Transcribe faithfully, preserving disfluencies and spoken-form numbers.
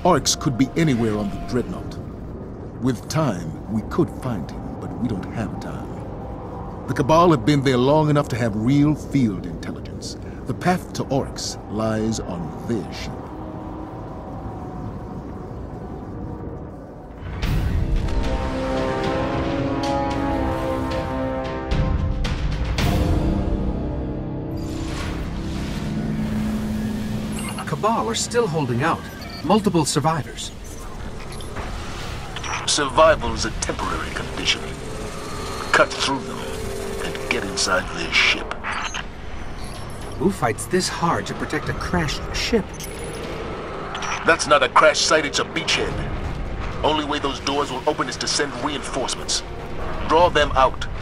Oryx could be anywhere on the Dreadnaught. With time, we could find him, but we don't have time. The Cabal have been there long enough to have real field intelligence. The path to Oryx lies on their ship. Cabal are still holding out. Multiple survivors. Survival is a temporary condition. Cut through them and get inside their ship. Who fights this hard to protect a crashed ship? That's not a crash site, it's a beachhead. Only way those doors will open is to send reinforcements. Draw them out.